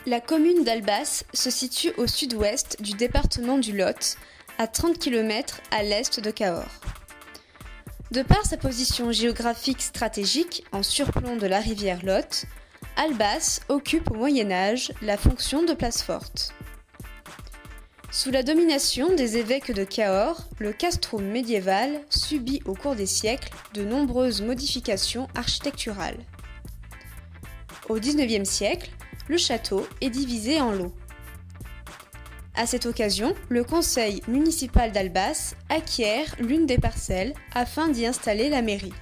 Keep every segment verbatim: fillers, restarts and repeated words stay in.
La commune d'Albas se situe au sud-ouest du département du Lot, à trente kilomètres à l'est de Cahors. De par sa position géographique stratégique en surplomb de la rivière Lot, Albas occupe au Moyen Âge la fonction de place forte. Sous la domination des évêques de Cahors, le castrum médiéval subit au cours des siècles de nombreuses modifications architecturales. Au dix-neuvième siècle, le château est divisé en lots. À cette occasion, le conseil municipal d'Albas acquiert l'une des parcelles afin d'y installer la mairie.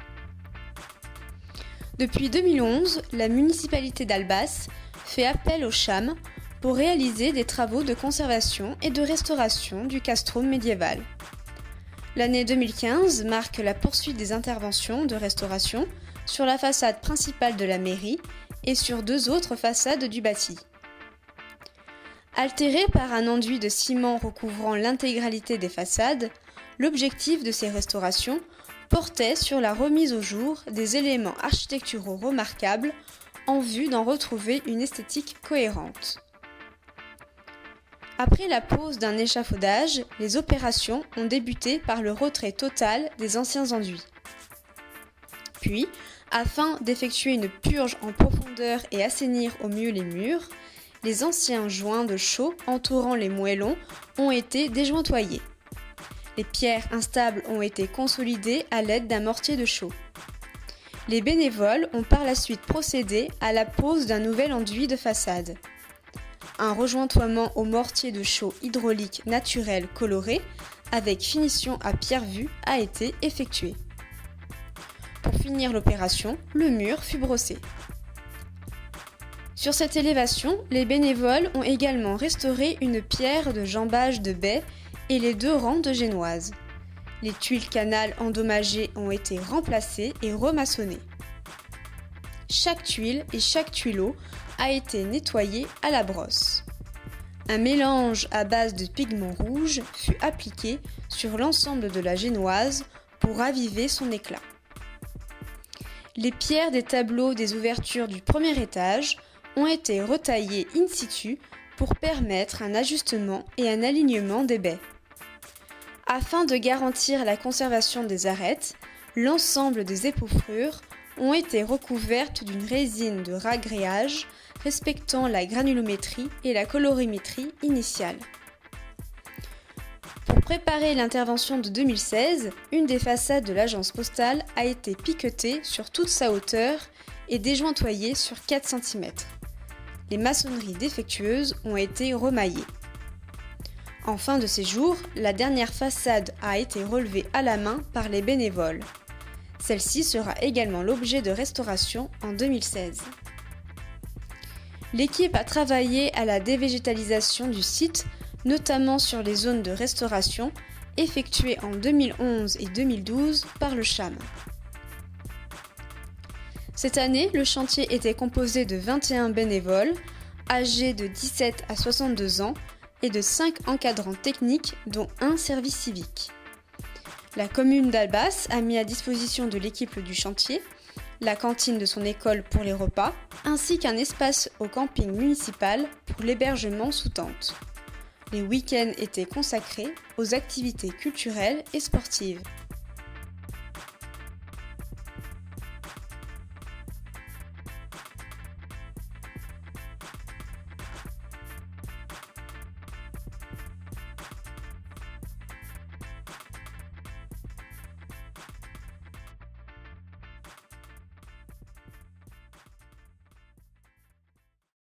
Depuis deux mille onze, la municipalité d'Albas fait appel au CHAM pour réaliser des travaux de conservation et de restauration du castrum médiéval. L'année deux mille quinze marque la poursuite des interventions de restauration sur la façade principale de la mairie et sur deux autres façades du bâti. Altéré par un enduit de ciment recouvrant l'intégralité des façades, l'objectif de ces restaurations portait sur la remise au jour des éléments architecturaux remarquables en vue d'en retrouver une esthétique cohérente. Après la pose d'un échafaudage, les opérations ont débuté par le retrait total des anciens enduits. Puis, afin d'effectuer une purge en profondeur et assainir au mieux les murs, les anciens joints de chaux entourant les moellons ont été déjointoyés. Les pierres instables ont été consolidées à l'aide d'un mortier de chaux. Les bénévoles ont par la suite procédé à la pose d'un nouvel enduit de façade. Un rejointoiement au mortier de chaux hydraulique naturel coloré avec finition à pierre vue a été effectué. Pour finir l'opération, le mur fut brossé. Sur cette élévation, les bénévoles ont également restauré une pierre de jambage de baie et les deux rangs de génoises. Les tuiles canal endommagées ont été remplacées et remaçonnées. Chaque tuile et chaque tuileau a été nettoyé à la brosse. Un mélange à base de pigment rouge fut appliqué sur l'ensemble de la génoise pour raviver son éclat. Les pierres des tableaux des ouvertures du premier étage ont été retaillées in situ pour permettre un ajustement et un alignement des baies. Afin de garantir la conservation des arêtes, l'ensemble des épaufrures ont été recouvertes d'une résine de ragréage respectant la granulométrie et la colorimétrie initiale. Pour préparer l'intervention de deux mille seize, une des façades de l'agence postale a été piquetée sur toute sa hauteur et déjointoyée sur quatre centimètres. Les maçonneries défectueuses ont été remaillées. En fin de séjour, la dernière façade a été relevée à la main par les bénévoles. Celle-ci sera également l'objet de restauration en deux mille seize. L'équipe a travaillé à la dévégétalisation du site, notamment sur les zones de restauration, effectuées en deux mille onze et deux mille douze par le CHAM. Cette année, le chantier était composé de vingt et un bénévoles, âgés de dix-sept à soixante-deux ans, et de cinq encadrants techniques, dont un service civique. La commune d'Albas a mis à disposition de l'équipe du chantier la cantine de son école pour les repas, ainsi qu'un espace au camping municipal pour l'hébergement sous tente. Les week-ends étaient consacrés aux activités culturelles et sportives.